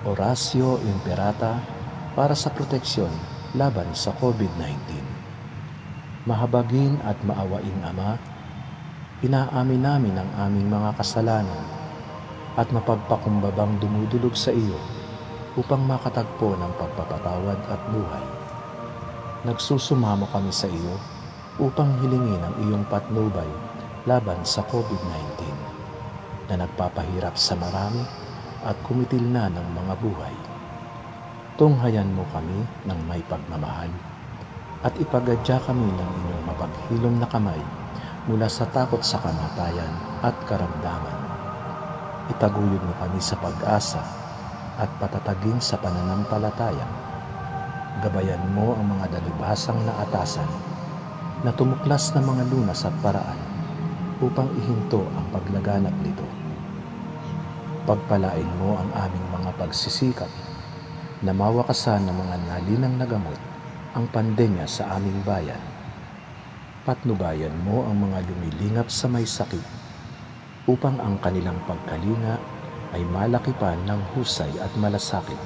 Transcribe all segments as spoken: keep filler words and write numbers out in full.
Horacio Imperata para sa proteksyon laban sa COVID nineteen. Mahabagin at maawaing Ama, inaamin namin ang aming mga kasalanan at mapagpakumbabang dumudulog sa iyo upang makatagpo ng pagpapatawad at buhay. Nagsusumamo kami sa iyo upang hilingin ang iyong patnubay laban sa COVID nineteen na nagpapahirap sa marami at kumitil na ng mga buhay. Tunghayan mo kami ng may pagmamahal at ipagadya kami ng inyong mapaghilom na kamay mula sa takot sa kamatayan at karamdaman. Itaguyod mo kami sa pag-asa at patatagin sa pananampalataya. Gabayan mo ang mga dalubhasang naatasan na tumuklas ng mga lunas at paraan upang ihinto ang paglaganap nito. Pagpalain mo ang aming mga pagsisikap na mawakasan ng mga nalinang na gamot ang pandemya sa aming bayan. Patnubayan mo ang mga lumilingap sa may sakit upang ang kanilang pagkalinga ay malaki pa ng husay at malasakit.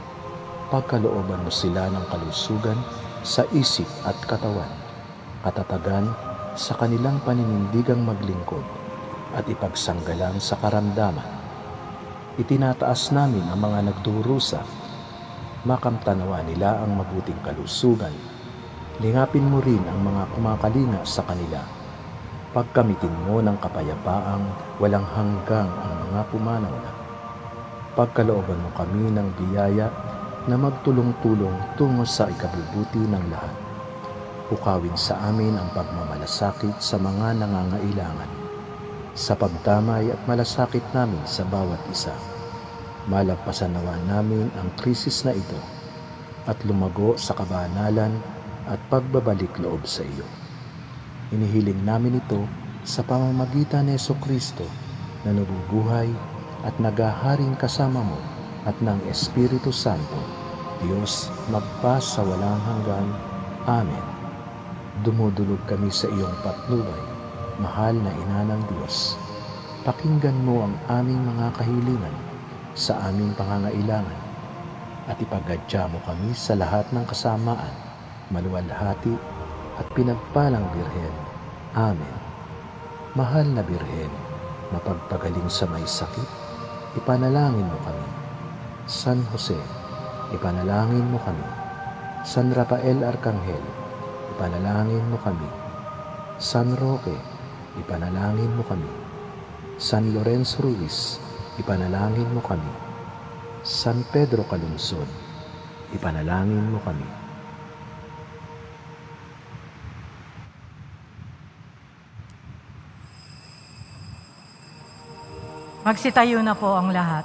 Pagkalooban mo sila ng kalusugan sa isip at katawan, katatagan sa kanilang paninindigang maglingkod at ipagsanggalang sa karamdaman. Itinataas namin ang mga nagdurusa, makamtanawa nila ang mabuting kalusugan. Lingapin mo rin ang mga kumakalinga sa kanila. Pagkamitin mo ng kapayapaang walang hanggang ang mga pumanaw na. Pagkalooban mo kami ng biyaya na magtulong-tulong tungo sa ikabubuti ng lahat. Ukawin sa amin ang pagmamalasakit sa mga nangangailangan. Sa pagdamay at malasakit namin sa bawat isa, malagpasan nawa namin ang krisis na ito at lumago sa kabanalan at pagbabalik loob sa iyo. Inihiling namin ito sa pamamagitan ni Jesucristo na nabubuhay at nagaharing kasama mo at ng Espiritu Santo, Diyos magpa sa walang hanggan. Amen. Dumudulog kami sa iyong patnubay, mahal na Ina ng Diyos. Pakinggan mo ang aming mga kahilingan sa aming pangangailangan at ipagadya mo kami sa lahat ng kasamaan, maluwalhati at pinagpalang Birhen. Amen. Mahal na Birhen, mapagpagaling sa may sakit, ipanalangin mo kami. San Jose, ipanalangin mo kami. San Rafael Arcangel, ipanalangin mo kami. San Roque, ipanalangin mo kami. San Lorenzo Ruiz, ipanalangin mo kami. San Pedro Calungsod, ipanalangin mo kami. Magsitayo na po ang lahat.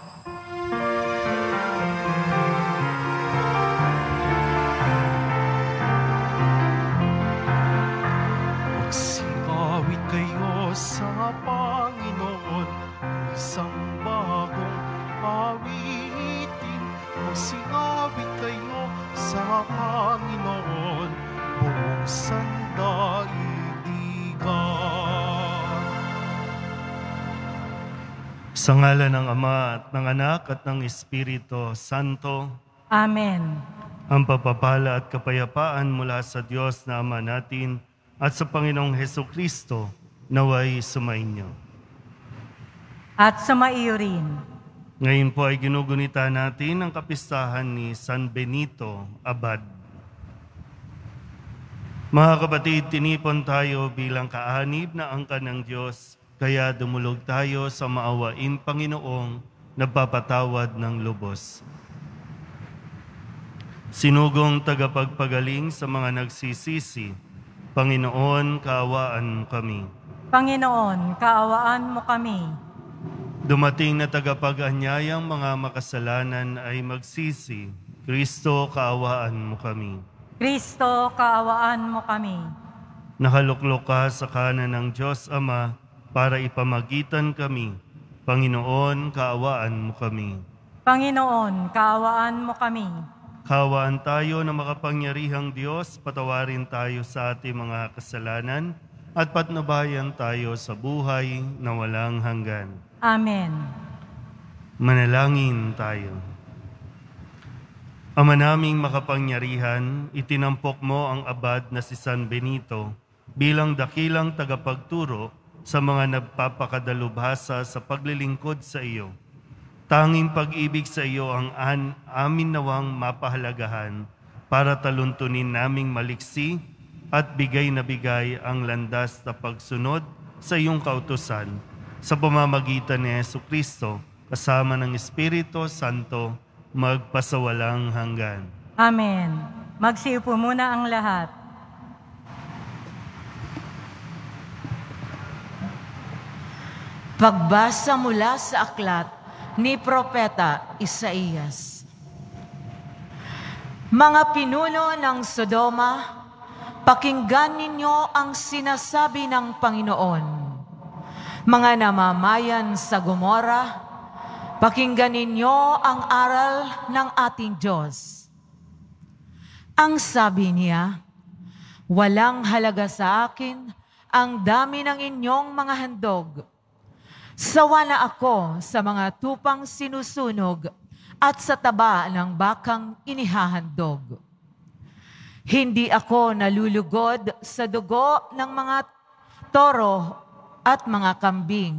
Magsingawit kayo sa Panginoon, isang bagong awitin. Magsingawit kayo sa Panginoon, buong sandaigdigan. Sa ngalan ng Ama at ng Anak at ng Espiritu Santo. Amen. Ang pagpapala at kapayapaan mula sa Diyos na Ama natin at sa Panginoong Hesukristo naway sumainyo. At sumaiyo rin. Ngayon po ay ginugunita natin ang kapistahan ni San Benito Abad. Mga kapatid, tinipon tayo bilang kaanib na angkan ng Diyos, kaya dumulog tayo sa maawaing Panginoong nagpapatawad ng lubos. Sinugong tagapagpagaling sa mga nagsisisi, Panginoon, kaawaan mo kami. Panginoon, kaawaan mo kami. Dumating na tagapag-anyayang mga makasalanan ay magsisi, Kristo, kaawaan mo kami. Kristo, kaawaan mo kami. Nakaluklok ka sa kanan ng Diyos Ama para ipamagitan kami. Panginoon, kaawaan mo kami. Panginoon, kaawaan mo kami. Kaawaan tayo na makapangyarihang Diyos, patawarin tayo sa ating mga kasalanan at patnubayan tayo sa buhay na walang hanggan. Amen. Manalangin tayo. Ama naming makapangyarihan, itinampok mo ang abad na si San Benito bilang dakilang tagapagturo sa mga nagpapakadalubhasa sa paglilingkod sa iyo. Tanging pag-ibig sa iyo ang an, amin nawang mapahalagahan para taluntunin naming maliksi at bigay na bigay ang landas na pagsunod sa iyong kautusan sa pamamagitan ni Jesucristo kasama ng Espiritu Santo magpasawalang hanggan. Amen. Magsiupo muna ang lahat. Pagbasa mula sa aklat ni Propeta Isaías. Mga pinuno ng Sodoma, pakinggan ninyo ang sinasabi ng Panginoon. Mga namamayan sa Gomora, pakinggan ninyo ang aral ng ating Diyos. Ang sabi niya, walang halaga sa akin ang dami ng inyong mga handog. Sawa na ako sa mga tupang sinusunog at sa taba ng bakang inihahandog. Hindi ako nalulugod sa dugo ng mga toro at mga kambing.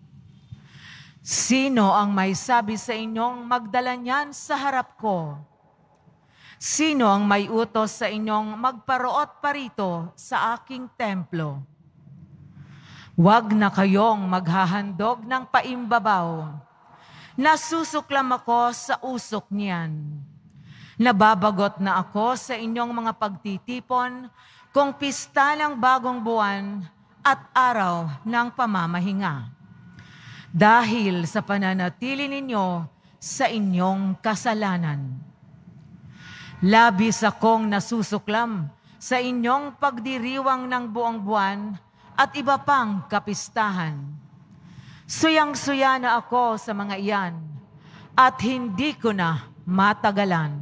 Sino ang may sabi sa inyong magdala niyan sa harap ko? Sino ang may utos sa inyong magparoot parito sa aking templo? Huwag na kayong maghahandog ng paimbabaw. Nasusuklam ako sa usok niyan. Nababagot na ako sa inyong mga pagtitipon kung pista ng bagong buwan at araw ng pamamahinga. Dahil sa pananatili ninyo sa inyong kasalanan. Labis akong nasusuklam sa inyong pagdiriwang ng buong buwan at iba pang kapistahan. Suyang-suya na ako sa mga iyan at hindi ko na matagalan.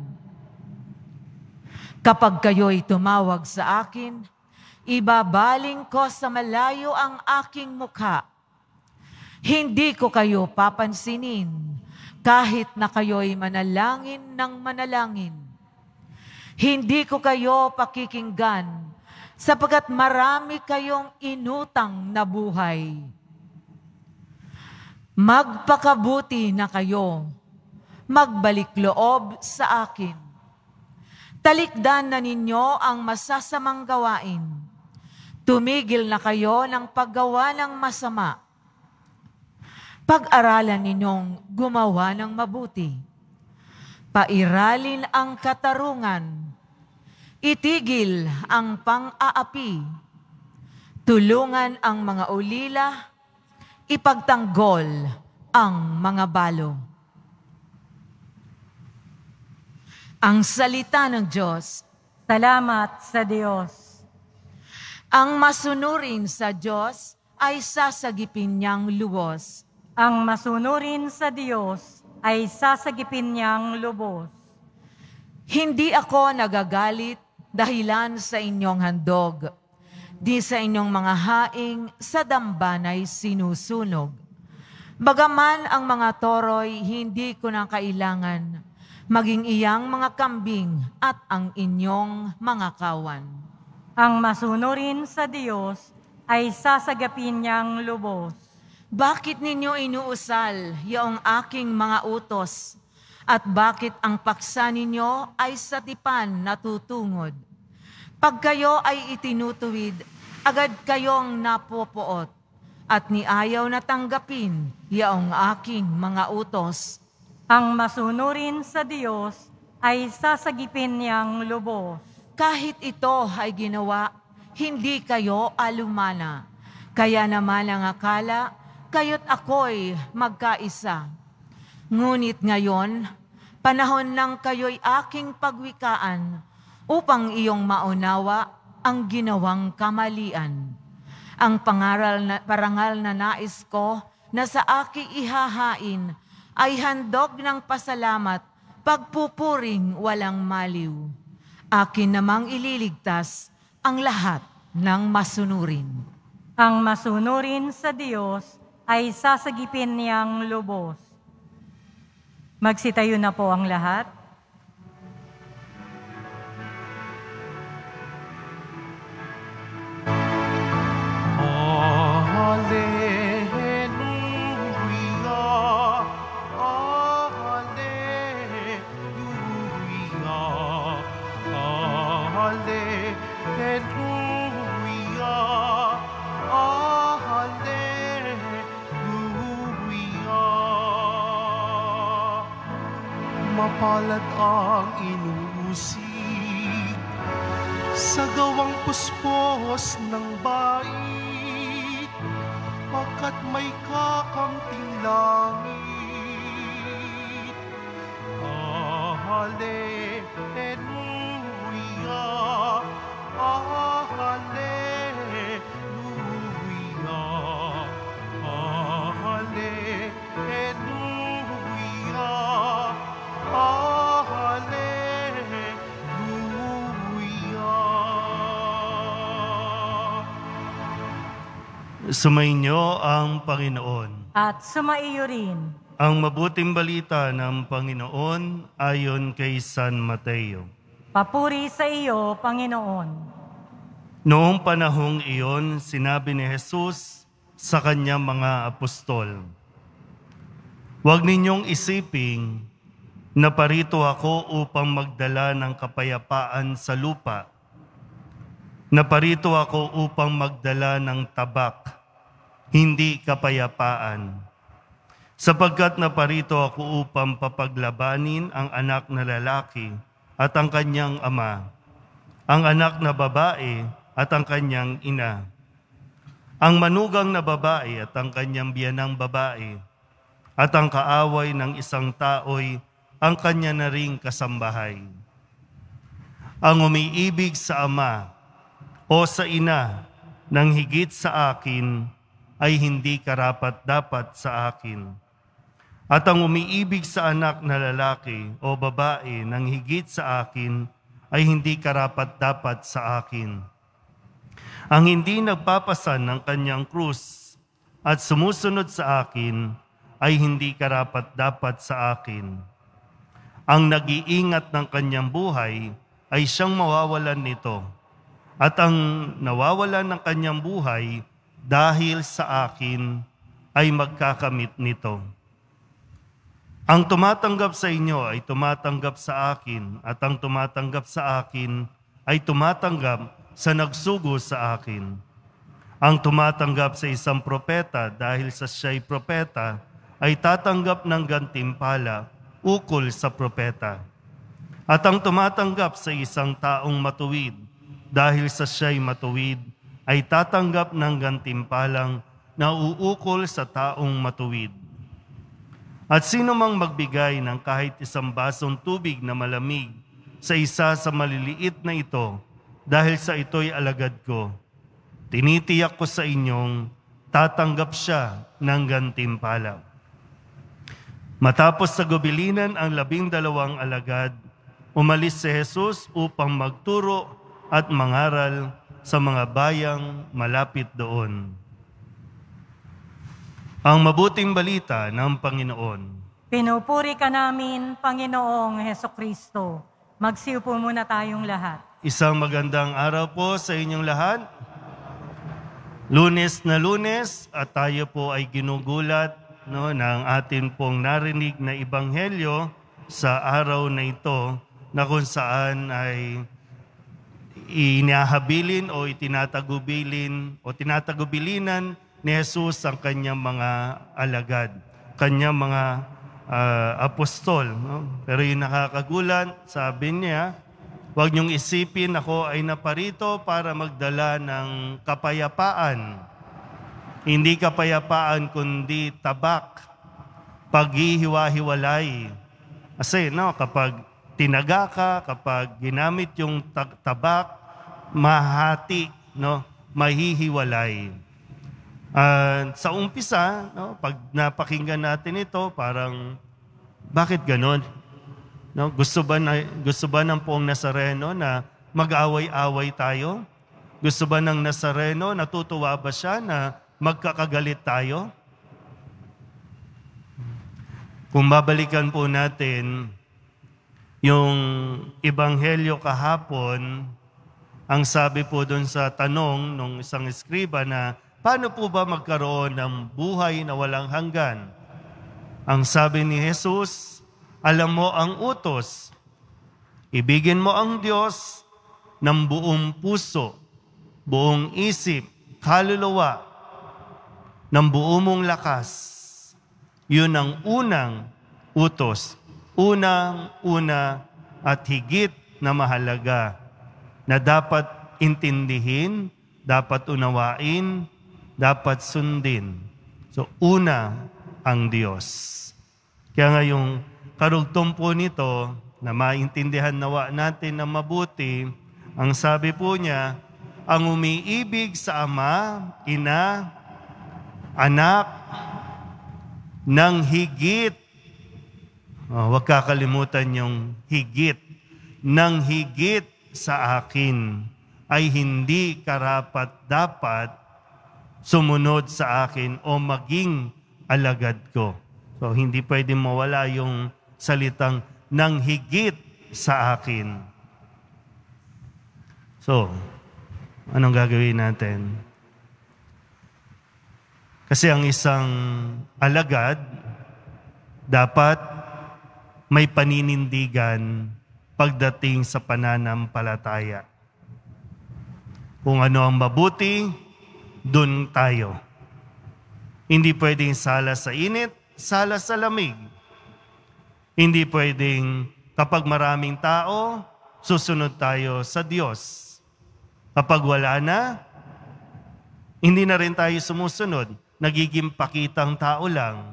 Kapag kayo'y tumawag sa akin, ibabaling ko sa malayo ang aking mukha. Hindi ko kayo papansinin kahit na kayo'y manalangin ng manalangin. Hindi ko kayo pakikinggan sapagkat marami kayong inutang na buhay. Magpakabuti na kayo, magbalik loob sa akin. Talikdan na ninyo ang masasamang gawain. Tumigil na kayo ng paggawa ng masama. Pag-aralan ninyong gumawa ng mabuti. Pairalin ang katarungan. Itigil ang pang-aapi, tulungan ang mga ulila, ipagtanggol ang mga balo. Ang salita ng Diyos. Salamat sa Diyos. Ang masunurin sa Diyos ay sasagipin niyang lubos. Ang masunurin sa Diyos ay sasagipin niyang lubos. Hindi ako nagagalit dahilan sa inyong handog, di sa inyong mga haing sa dambanay sinusunog. Bagaman ang mga toro'y hindi ko na kailangan, maging iyang mga kambing at ang inyong mga kawan. Ang masunurin sa Diyos ay sasagapin niyang lubos. Bakit ninyo inuusal yung aking mga utos? At bakit ang paksa ninyo ay sa tipan natutungod? Pag kayo ay itinutuwid, agad kayong napopoot, at niayaw na tanggapin yaong aking mga utos. Ang masunurin sa Diyos ay sasagipin niyang lubos. Kahit ito ay ginawa, hindi kayo alumana. Kaya naman ang akala, kayo't ako'y magkaisa. Ngunit ngayon, panahon ng kayo'y aking pagwikaan upang iyong maunawa ang ginawang kamalian. Ang pangaral na, parangal na nais ko na sa aking ihahain ay handog ng pasalamat, pagpupuring walang maliw. Akin namang ililigtas ang lahat ng masunurin. Ang masunurin sa Diyos ay sasagipin niyang lubos. Magsitayo na po ang lahat. palad ang inuusig sa gawang puspos ng bait, pagkat may kakamting langit. Ah, hallelujah, ah, hallelujah, ah, hallelujah, ah, hallelujah. Sumainyo ang Panginoon. At sumaiyo rin. Ang mabuting balita ng Panginoon ayon kay San Mateo. Papuri sa iyo, Panginoon. Noong panahong iyon, sinabi ni Jesus sa kanyang mga apostol, "Huwag ninyong isiping na parito ako upang magdala ng kapayapaan sa lupa. Naparito ako upang magdala ng tabak, hindi kapayapaan. Sapagkat naparito ako upang papaglabanin ang anak na lalaki at ang kanyang ama, ang anak na babae at ang kanyang ina, ang manugang na babae at ang kanyang biyanang babae, at ang kaaway ng isang tao'y ang kanya na ring kasambahay. Ang umiibig sa ama o sa ina ng higit sa akin ay hindi karapat-dapat sa akin. At ang umiibig sa anak na lalaki o babae ng higit sa akin ay hindi karapat-dapat sa akin. Ang hindi nagpapasan ng kanyang krus at sumusunod sa akin ay hindi karapat-dapat sa akin. Ang nag-iingat ng kanyang buhay ay siyang mawawalan nito, at ang nawawalan ng kanyang buhay dahil sa akin ay magkakamit nito. Ang tumatanggap sa inyo ay tumatanggap sa akin, at ang tumatanggap sa akin ay tumatanggap sa nagsugo sa akin. Ang tumatanggap sa isang propeta dahil sa siya'y propeta ay tatanggap ng gantimpala ukol sa propeta. At ang tumatanggap sa isang taong matuwid dahil sa siya'y matuwid ay tatanggap ng gantimpalang nauukol sa taong matuwid. At sino mang magbigay ng kahit isang basong tubig na malamig sa isa sa maliliit na ito, dahil sa ito'y alagad ko, tinitiyak ko sa inyong tatanggap siya ng gantimpala." Matapos sa gubilinan ang labing dalawang alagad, umalis si Jesus upang magturo at mangaral sa mga bayang malapit doon. Ang mabuting balita ng Panginoon. Pinupuri ka namin, Panginoong Hesukristo. Magsiupo muna tayong lahat. Isang magandang araw po sa inyong lahat. Lunes na Lunes at tayo po ay ginugulat no, ng atin pong narinig na ebanghelyo sa araw na ito, na kung saan ay inahabilin o itinatagubilin o tinatagubilinan ni Jesus ang kanyang mga alagad, kanyang mga uh, apostol. No? Pero yung nakakagulat, sabi niya, "Huwag niyong isipin ako ay naparito para magdala ng kapayapaan. Hindi kapayapaan kundi tabak, paghihiwa-hiwalay." Kasi no, kapag tinaga ka, kapag ginamit yung tabak, mahati, no, mahihiwalay. Uh, sa umpisa, no, pag napakinggan natin ito, parang, bakit ganon? No, gusto ba na, gusto ba ng poong Nazareno na mag-away-away tayo? Gusto ba ng Nazareno, natutuwa ba siya na magkakagalit tayo? Kung babalikan po natin yung ebanghelyo kahapon, ang sabi po doon sa tanong ng isang eskriba na, paano po ba magkaroon ng buhay na walang hanggan? Ang sabi ni Jesus, alam mo ang utos, ibigin mo ang Diyos ng buong puso, buong isip, kaluluwa, ng buo mong lakas. Yun ang unang utos. unang-una at higit na mahalaga na dapat intindihin, dapat unawain, dapat sundin. So, una ang Diyos. Kaya nga yung karugtong po nito, na maintindihan nawa natin na mabuti, ang sabi po niya, ang umiibig sa Ama, Ina, Anak, ng higit, oh, huwag kakalimutan yung higit, ng higit sa akin, ay hindi karapat-dapat sumunod sa akin o maging alagad ko. So, hindi pwedeng mawala yung salitang ng higit sa akin. So, anong gagawin natin? Kasi ang isang alagad, dapat may paninindigan pagdating sa pananampalataya. Kung ano ang mabuti, dun tayo. Hindi pwedeng sala sa init, sala sa lamig. Hindi pwedeng kapag maraming tao, susunod tayo sa Diyos. Kapag wala na, hindi na rin tayo sumusunod. Nagiging pakitang tao lang.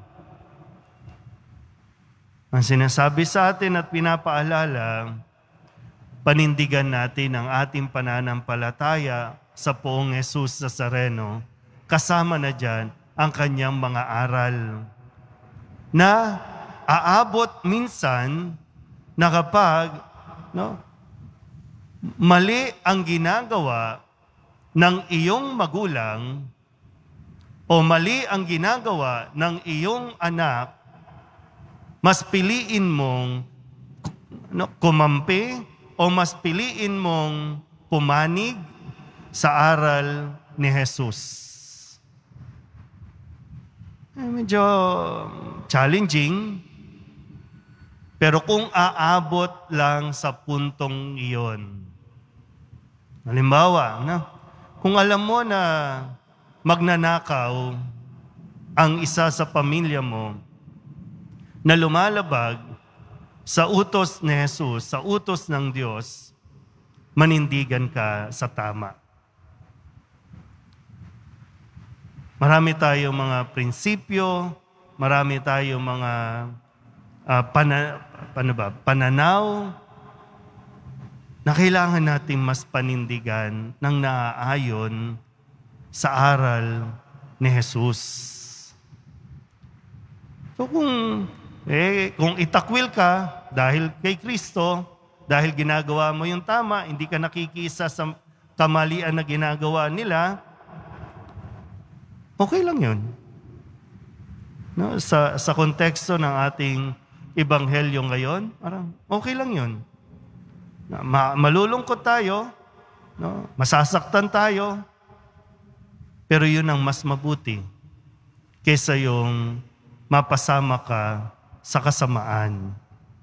Ang sinasabi sa atin at pinapaalala, panindigan natin ang ating pananampalataya sa Poong Jesus Nazareno. Kasama na dyan ang kanyang mga aral na aabot minsan na kapag no, mali ang ginagawa ng iyong magulang o mali ang ginagawa ng iyong anak, mas piliin mong no, kumampi o mas piliin mong pumanig sa aral ni Jesus. Eh, medyo challenging, pero kung aabot lang sa puntong iyon. Halimbawa, no? Kung alam mo na magnanakaw ang isa sa pamilya mo na lumalabag sa utos ni Jesus, sa utos ng Diyos, manindigan ka sa tama. Marami tayong mga prinsipyo, marami tayong mga uh, pana, pana ba, pananaw na kailangan nating mas panindigan ng naaayon sa aral ni Jesus. So kung, eh, kung itakwil ka dahil kay Kristo, dahil ginagawa mo yung tama, hindi ka nakikisa sa kamalian na ginagawa nila, okay lang yun. No? Sa, sa konteksto ng ating ebanghelyo ngayon, parang okay lang yun. Ma, malulungkot tayo, no? Masasaktan tayo, pero yun ang mas mabuti kaysa yung mapasama ka sa kasamaan.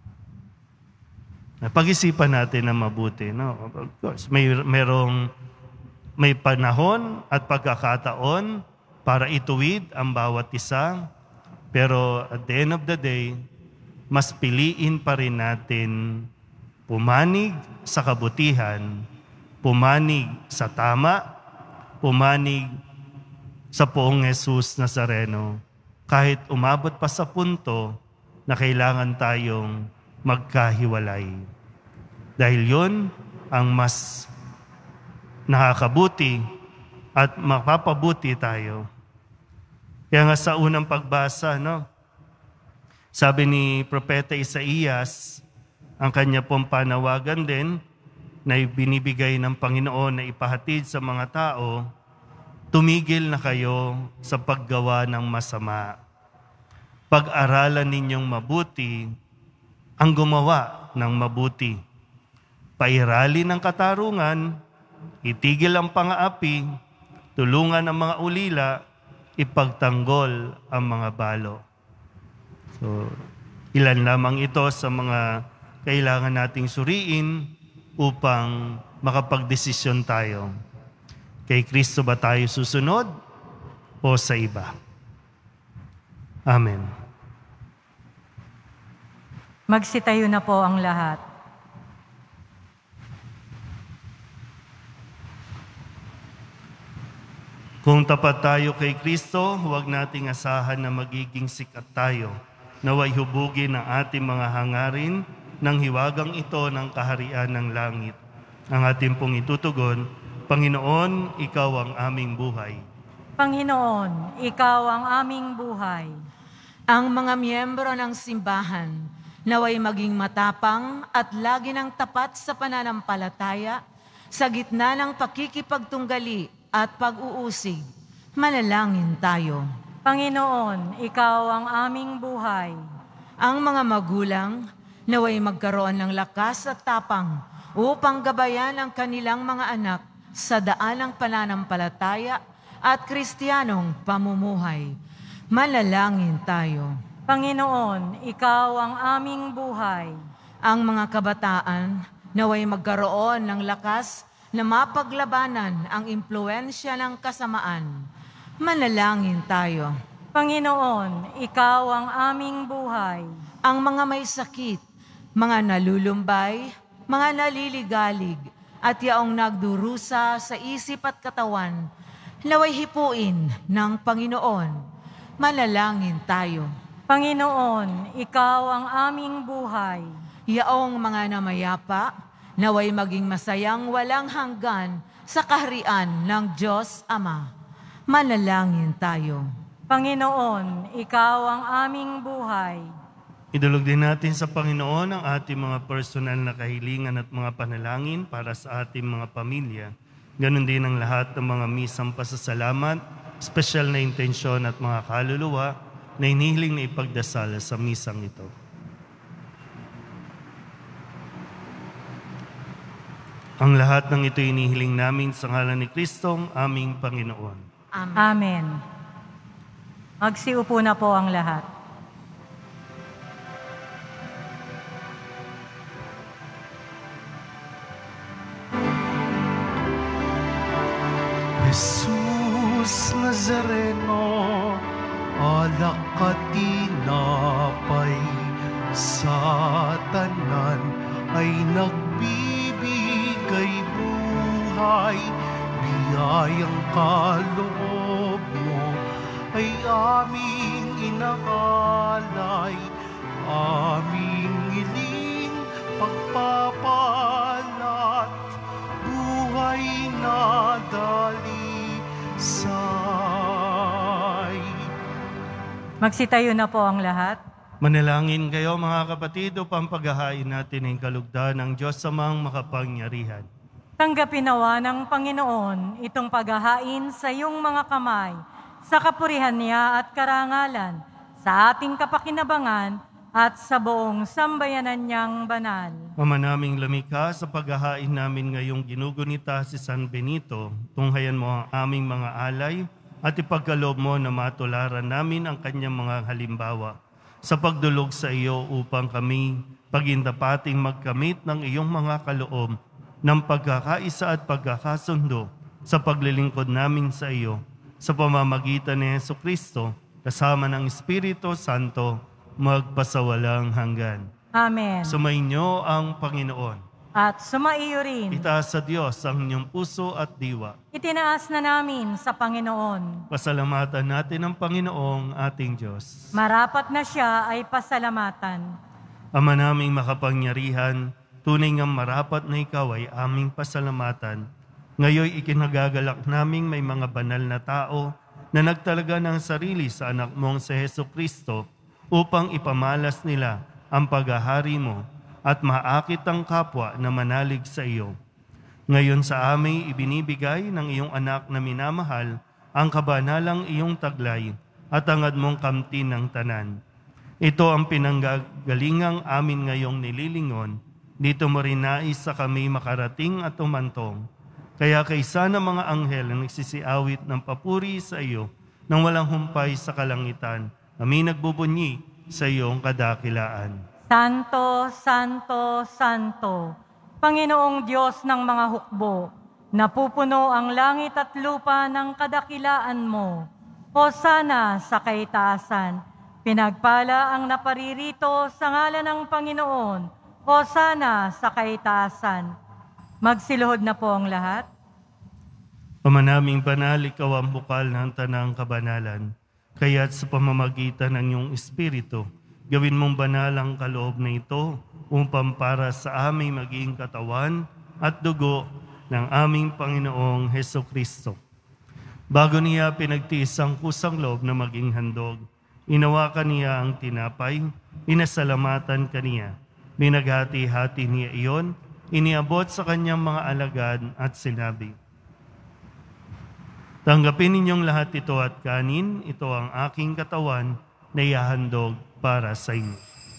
Pag-isipan natin na mabuti. No? Of course, may, merong, may panahon at pagkakataon para ituwid ang bawat isa. Pero at the end of the day, mas piliin pa rin natin pumanig sa kabutihan, pumanig sa tama, pumanig sa Poong Jesus Nazareno, kahit umabot pa sa punto na kailangan tayong magkahiwalay. Dahil yun ang mas nakakabuti at mapapabuti tayo. Kaya nga sa unang pagbasa, no, sabi ni Propeta Isaías, ang kanya pong panawagan din na binibigay ng Panginoon na ipahatid sa mga tao, tumigil na kayo sa paggawa ng masama. Pag-aralan ninyong mabuti ang gumawa ng mabuti. Pairali ng katarungan, itigil ang pang-aapi, tulungan ang mga ulila, ipagtanggol ang mga balo. So, ilan lamang ito sa mga kailangan nating suriin upang makapagdesisyon tayo. Kay Kristo ba tayo susunod o sa iba? Amen. Magsitayo na po ang lahat. Kung tapat tayo kay Kristo, huwag nating asahan na magiging sikat tayo. Naway hubugin ang ating mga hangarin ng hiwagang ito ng kaharian ng langit. Ang ating pong itutugon, Panginoon, Ikaw ang aming buhay. Panginoon, Ikaw ang aming buhay. Ang mga miyembro ng simbahan, naway maging matapang at lagi ng tapat sa pananampalataya, sa gitna ng pakikipagtunggali at pag-uusig. Manalangin tayo. Panginoon, Ikaw ang aming buhay. Ang mga magulang, naway magkaroon ng lakas at tapang upang gabayan ang kanilang mga anak sa daan ng pananampalataya at Kristiyanong pamumuhay. Manalangin tayo. Panginoon, Ikaw ang aming buhay. Ang mga kabataan, naway magkaroon ng lakas na mapaglabanan ang impluensya ng kasamaan. Manalangin tayo. Panginoon, Ikaw ang aming buhay. Ang mga may sakit, mga nalulumbay, mga naliligalig, at yaong nagdurusa sa isip at katawan, naway hipuin ng Panginoon. Manalangin tayo. Panginoon, Ikaw ang aming buhay. Yaong mga namayapa, naway maging masayang walang hanggan sa kaharian ng Diyos Ama. Manalangin tayo. Panginoon, Ikaw ang aming buhay. Idulog din natin sa Panginoon ang ating mga personal na kahilingan at mga panalangin para sa ating mga pamilya. Ganon din ang lahat ng mga misang pasasalamat, espesyal na intensyon at mga kaluluwa na inihiling na ipagdasal sa misang ito. Ang lahat ng ito inihiling namin sa ngalan ni Kristong aming Panginoon. Amen. Amen. Magsiupo na po ang lahat. Jesus Nazareno, alak at tinapay, sa tanan ay nagbibigay buhay. Biyayang kaloob mo ay aming inaalay, aming iling pagpapalat, buhay na dalisay. Magsitayo na po ang lahat. Manalangin kayo mga kapatid upang paghahain natin ang kalugdan ng Diyos Amang makapangyarihan. Tanggapin nawa ng Panginoon itong paghahain sa iyong mga kamay, sa kapurihan niya at karangalan, sa ating kapakinabangan at sa buong sambayanan niyang banal. Ama naming lamika, sa paghahain namin ngayong ginugunita si San Benito, tunghayan mo ang aming mga alay at ipagkaloob mo na matularan namin ang kanyang mga halimbawa sa pagdulog sa iyo upang kami pagindapating magkamit ng iyong mga kaloob ng pagkakaisa at pagkakasundo sa paglilingkod namin sa iyo sa pamamagitan ni Jesucristo kasama ng Espiritu Santo magpasawalang hanggan. Amen. Sumainyo ang Panginoon. At sumaiyo rin. Itaas sa Diyos ang inyong puso at diwa. Itinaas na namin sa Panginoon. Pasalamatan natin ang Panginoong ating Diyos. Marapat na siya ay pasalamatan. Ama naming makapangyarihan, tunay ngang marapat na ikaw ay aming pasalamatan. Ngayoy ikinagagalak naming may mga banal na tao na nagtalaga ng sarili sa anak mong si Jesucristo upang ipamalas nila ang paghahari mo at maakit ang kapwa na manalig sa iyo. Ngayon sa amin ibinibigay ng iyong anak na minamahal ang kabanalang iyong taglay at angad mong kamtin ng tanan. Ito ang pinanggagalingang amin ngayong nililingon. Dito mo rin nais sa kami makarating at umantong. Kaya kaysa ng mga anghel na nagsisiawit ng papuri sa iyo nang walang humpay sa kalangitan, kami nagbubunyi sa iyong kadakilaan. Santo, Santo, Santo, Panginoong Diyos ng mga hukbo, napupuno ang langit at lupa ng kadakilaan mo. Hosana sa kaitaasan, Pinagpala ang naparirito sa ngalan ng Panginoon, hosana sa kaitaasan. Magsiluhod na po ang lahat. Ama naming banal, ikaw ang bukal ng tanang kabanalan. Kaya't sa pamamagitan ng iyong Espiritu, gawin mong banal ang kaloob na ito upang para sa aming maging katawan at dugo ng aming Panginoong Hesukristo. Bago niya pinagtiis ang kusang loob na maging handog, inawakan niya ang tinapay, inasalamatan kaniya. Binaghati-hati niya iyon, iniabot sa kanyang mga alagad at sinabi, tanggapin ninyong lahat ito at kanin, ito ang aking katawan na ihahandog para sa inyo.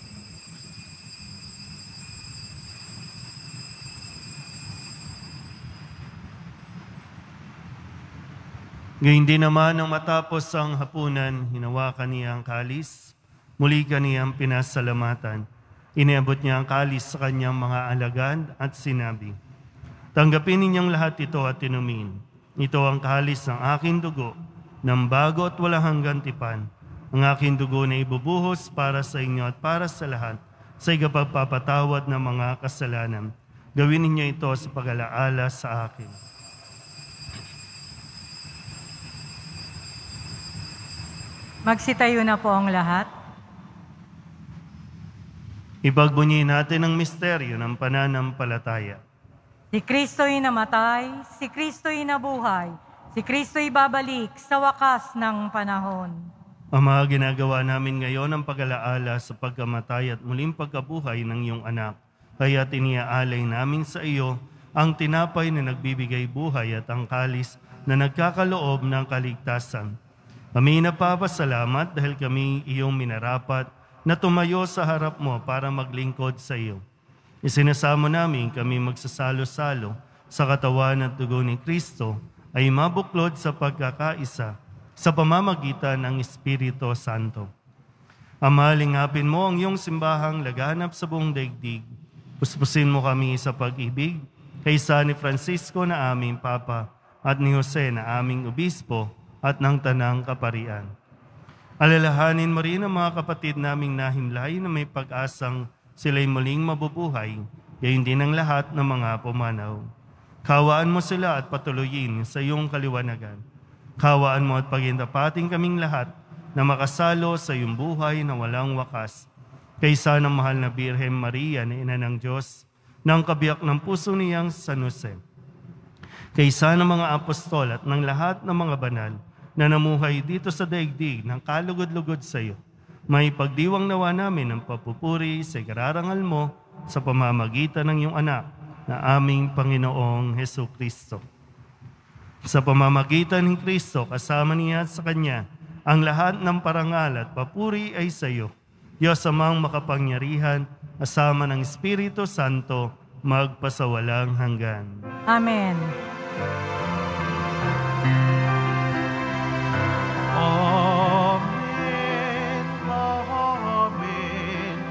Gayun din naman nang matapos ang hapunan, hinawakan niya ang kalis, muli kaniyang pinasalamatan. Iniabot niya ang kalis sa kanyang mga alagad at sinabi, tanggapin ninyong lahat ito at inumin. Ito ang kalis ng aking dugo, ng bago at walang hanggang tipan. Ang aking dugo na ibubuhos para sa inyo at para sa lahat, sa ikapagpapatawad ng mga kasalanan. Gawin ninyo ito sa pag-alaala sa akin. Magsitayo na po ang lahat. Ipagbunyi natin ang misteryo ng pananampalataya. Si Kristo'y namatay, si Kristo'y nabuhay, si Kristo'y babalik sa wakas ng panahon. Ama, ginagawa namin ngayon ang pag-alaala sa pagkamatay at muling pagkabuhay ng iyong anak. Kaya tiniaalay namin sa iyo ang tinapay na nagbibigay buhay at ang kalis na nagkakaloob ng kaligtasan. Kami napapasalamat dahil kami iyong minarapat na tumayo sa harap mo para maglingkod sa iyo. Isinasamo namin kami magsasalo-salo sa katawan at dugo ni Kristo ay mabuklod sa pagkakaisa sa pamamagitan ng Espiritu Santo. Ama, lingapin mo ang iyong simbahang laganap sa buong daigdig. Puspusin mo kami sa pag-ibig kaysa ni Francisco na aming Papa at ni Jose na aming Obispo at ng Tanang Kaparian. Alalahanin mo rin ang mga kapatid naming nahimlay na may pag-asang sila'y muling mabubuhay, gayon din ang lahat ng mga pumanaw. Kawaan mo sila at patuloyin sa iyong kaliwanagan. Kawaan mo at pagindapating kaming lahat na makasalo sa iyong buhay na walang wakas. Kaysa ng mahal na Birhen Maria na Ina ng Diyos, ng kabiyak ng puso niyang San Jose. Kaysa ng mga apostol at ng lahat ng mga banal na namuhay dito sa daigdig ng kalugod-lugod sa iyo. May pagdiwang nawa namin ang papupuri sa ikararangal mo sa pamamagitan ng iyong anak na aming Panginoong Hesukristo. Sa pamamagitan ng Kristo, kasama niya at sa Kanya, ang lahat ng parangal at papuri ay sa iyo. Diyos amang makapangyarihan, kasama ng Espiritu Santo, magpasawalang hanggan. Amen. Amen. Amen.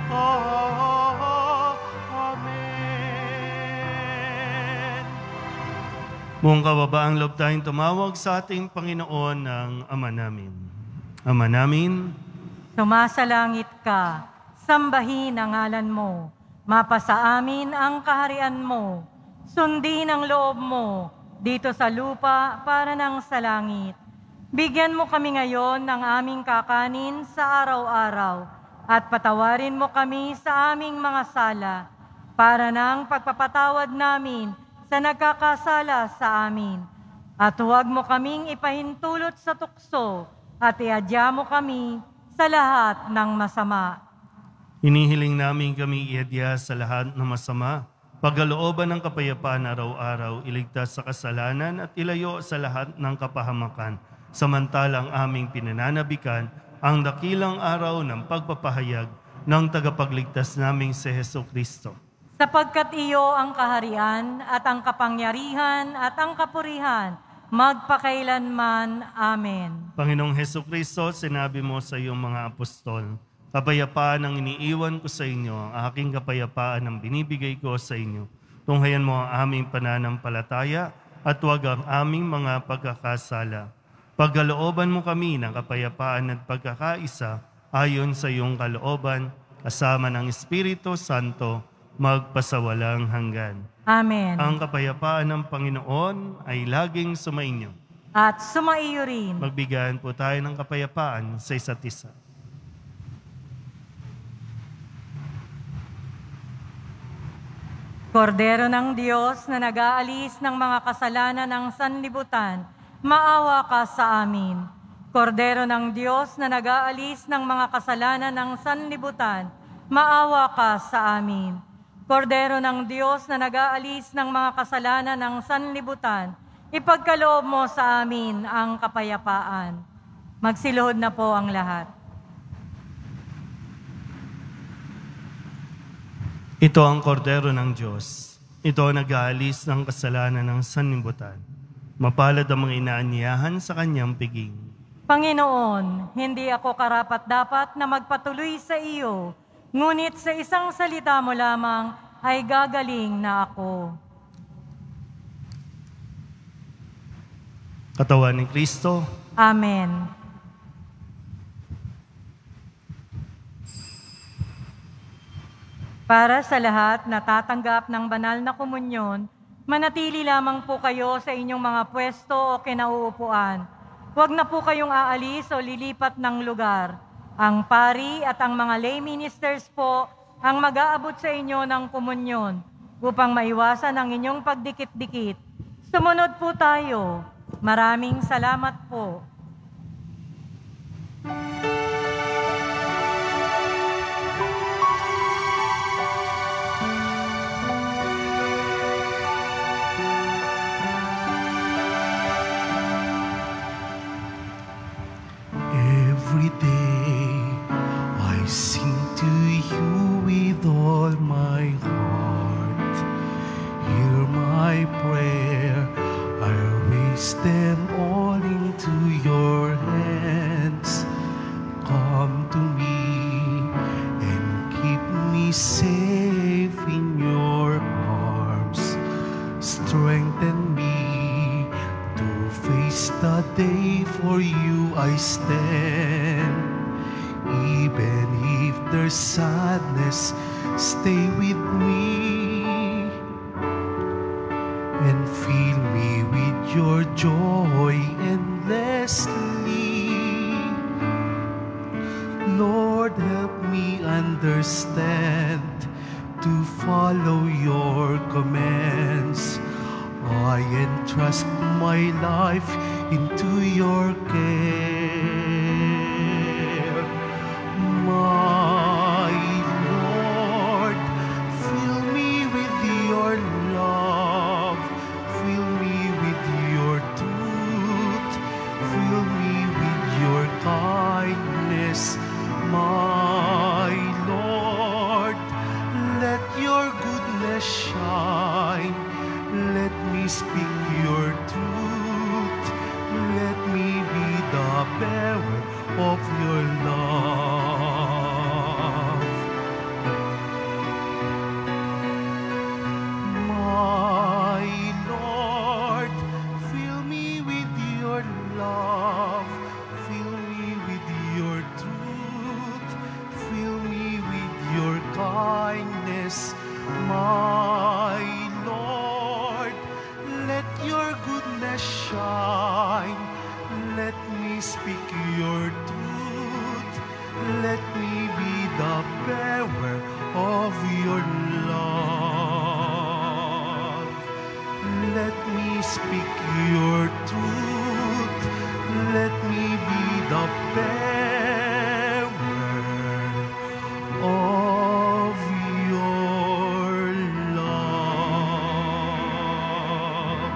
Amen. Buong kababaang loob tayong tumawag sa ating Panginoon ng Ama namin. Ama namin, Sumasalangit ka, sambahin ang ngalan mo, mapasa amin ang kaharian mo, sundin ang loob mo dito sa lupa para ng sa langit. Bigyan mo kami ngayon ng aming kakanin sa araw-araw at patawarin mo kami sa aming mga sala para ng pagpapatawad namin sa nagkakasala sa amin. At huwag mo kaming ipahintulot sa tukso at iadya mo kami sa lahat ng masama. hinihiling namin kami iadya sa lahat ng masama, pagkalooban ng kapayapaan araw-araw, iligtas sa kasalanan at ilayo sa lahat ng kapahamakan, samantalang aming pinananabikan ang dakilang araw ng pagpapahayag ng tagapagligtas naming si Hesukristo. Sapagkat iyo ang kaharian at ang kapangyarihan at ang kapurihan, magpakailanman. Amen. Panginoong Hesukristo, sinabi mo sa iyong mga apostol, kapayapaan ang iniiwan ko sa inyo, ang aking kapayapaan ang binibigay ko sa inyo. Tunghayan mo ang aming pananampalataya at huwag ang aming mga pagkakasala. Pagkalooban mo kami ng kapayapaan at pagkakaisa ayon sa iyong kalooban, kasama ng Espiritu Santo, magpasawalang hanggan. Amen. Ang kapayapaan ng Panginoon ay laging sumainyo. At sumaiyo rin. Magbigayan po tayo ng kapayapaan sa isa't isa. Kordero ng Diyos na nag-aalis ng mga kasalanan ng sanlibutan, maawa ka sa amin. Kordero ng Diyos na nag-aalis ng mga kasalanan ng sanlibutan, maawa ka sa amin. Kordero ng Diyos na nag-aalis ng mga kasalanan ng sanlibutan, ipagkaloob mo sa amin ang kapayapaan. Magsiluhod na po ang lahat. Ito ang kordero ng Diyos. Ito ang nag-aalis ng kasalanan ng sanlibutan. Mapalad ang mga inaanyayahan sa kanyang piging. Panginoon, hindi ako karapat-dapat na magpatuloy sa iyo, ngunit sa isang salita mo lamang ay gagaling na ako. Katawan ni Kristo. Amen. Para sa lahat na tatanggap ng banal na komunyon, manatili lamang po kayo sa inyong mga pwesto o kinauupuan. Huwag na po kayong aalis o lilipat ng lugar. Ang pari at ang mga lay ministers po ang mag-aabot sa inyo ng komunyon upang maiwasan ang inyong pagdikit-dikit. Sumunod po tayo. Maraming salamat po. Every day I sing to you with all my heart. Hear my prayer, I raise them all into your hands. Come to me and keep me safe in your arms. Strengthen me to face the day for you I stand. Even if there's sadness, stay with me and fill me with your joy endlessly. Lord, help me understand to follow your commands. I entrust my life into your care. My Lord, fill me with your love, fill me with your truth, fill me with your kindness. My Lord, let your goodness shine, let me speak your truth, let me be the bearer of your love. My Lord, fill me with your love, fill me with your truth, fill me with your kindness. My Lord, let your goodness shine, let me speak your truth, let me be the bearer of your love. Let me speak your truth, let me be the bearer of your love.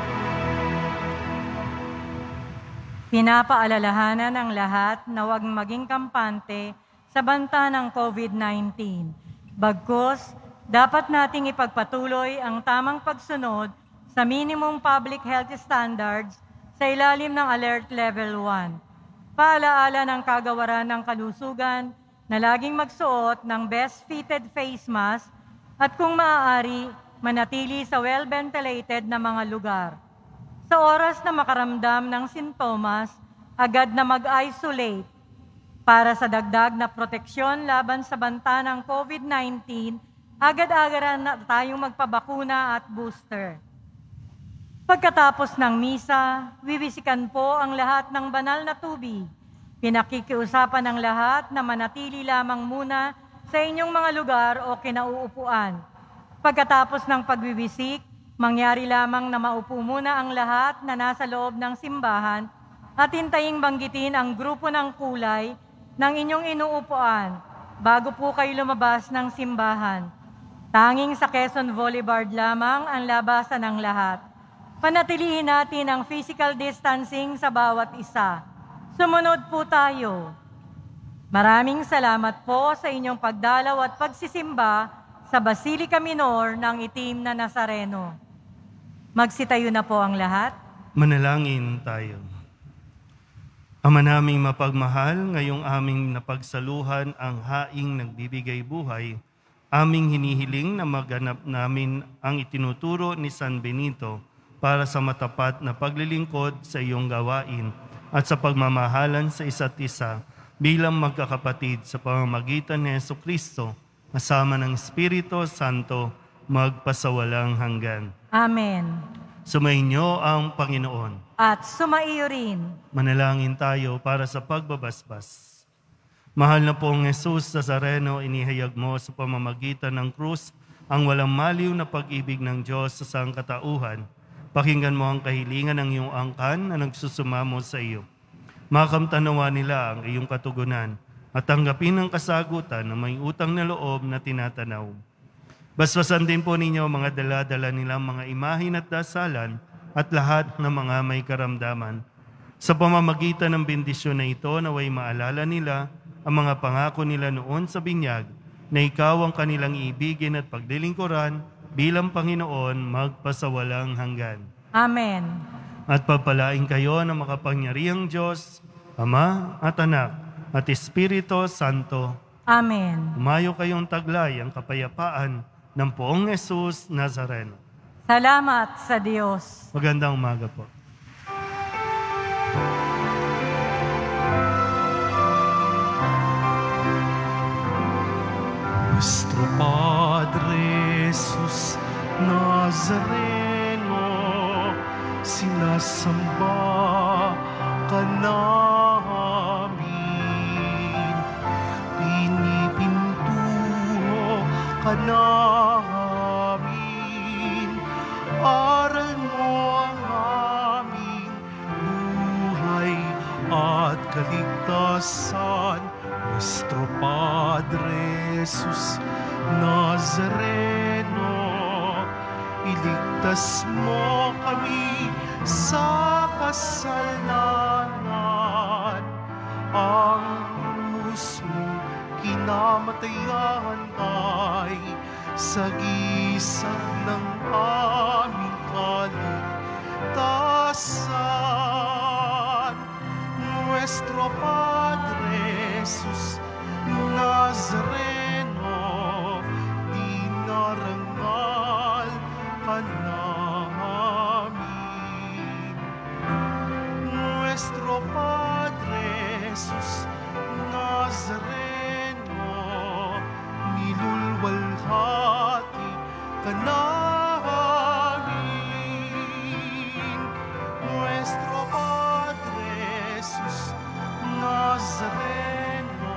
Pinapaalalahanan ang lahat na huwag maging kampante sa banta ng COVID nineteen. Bagkus, dapat nating ipagpatuloy ang tamang pagsunod sa minimum public health standards sa ilalim ng Alert Level one. Paalaala ng kagawaran ng kalusugan na laging magsuot ng best-fitted face mask at kung maaari, manatili sa well-ventilated na mga lugar. Sa oras na makaramdam ng sintomas, agad na mag-isolate. Para sa dagdag na proteksyon laban sa banta ng COVID nineteen, agad-agaran na tayong magpabakuna at booster. Pagkatapos ng misa, wiwisikan po ang lahat ng banal na tubig. Pinakikiusapan ng lahat na manatili lamang muna sa inyong mga lugar o kinauupuan. Pagkatapos ng pagwiwisik, mangyari lamang na maupo muna ang lahat na nasa loob ng simbahan at hintaying banggitin ang grupo ng kulay ng inyong inuupuan bago po kayo lumabas ng simbahan. Tanging sa Quezon Boulevard lamang ang labasan ng lahat. Panatilihin natin ang physical distancing sa bawat isa. Sumunod po tayo. Maraming salamat po sa inyong pagdalaw at pagsisimba sa Basilica Minor ng Itim na Nazareno. Magsitayo na po ang lahat. Manalangin tayo. Ama naming mapagmahal, ngayong aming napagsaluhan ang haing nagbibigay buhay, aming hinihiling na maganap namin ang itinuturo ni San Benito para sa matapat na paglilingkod sa iyong gawain at sa pagmamahalan sa isa't isa bilang magkakapatid sa pamamagitan ni Jesucristo, kasama ng Espiritu Santo, magpasawalang hanggan. Amen. Sumainyo ang Panginoon. At sumaiyo rin. Manalangin tayo para sa pagbabasbas. Mahal na pong Jesus Nazareno, inihayag mo sa pamamagitan ng krus ang walang maliw na pag-ibig ng Diyos sa sangkatauhan. Pakinggan mo ang kahilingan ng iyong angkan na nagsusumamo sa iyo. Makamtanawa nila ang iyong katugunan at tanggapin ang kasagutan na may utang na loob na tinatanaw. Basbasan din po ninyo mga dala-dala nilang mga imahin at dasalan at lahat ng mga may karamdaman. Sa pamamagitan ng bendisyon na ito, naway maalala nila ang mga pangako nila noon sa binyag na ikaw ang kanilang iibigin at paglilingkuran bilang Panginoon magpasawalang hanggan. Amen. At pagpalain kayo ng makapangyarihang Diyos, Ama at Anak at Espiritu Santo. Amen. Umayo kayong taglay ang kapayapaan ng Poong Jesus Nazareno. Salamat sa Diyos. Magandang umaga po. Nuestro Padre Jesus Nazareno, sinasamba ka namin, pinipintuho ka namin, aral mo ang aming buhay at kaligtasan. Nuestro Padre Jesus Nazareno, iligtas mo kami sa kasalanan. Ang krus mo kinamatayan ay sagisag ng aming kaligtasan. Nuestro Padre Jesus Nazareno, dinarangal ka namin. Nuestro Padre Jesus Nazareno, nilulwalhati ka namin. Nuestro Padre Jesus Nazareno,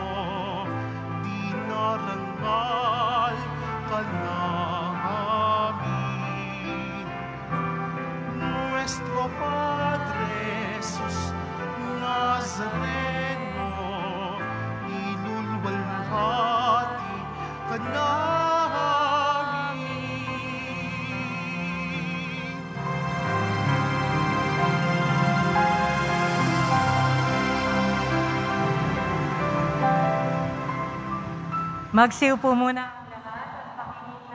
dinarangal ka namin. Nuestro Padre Jesus Nazareno, nilulwalhati ka namin. Magsiupo muna.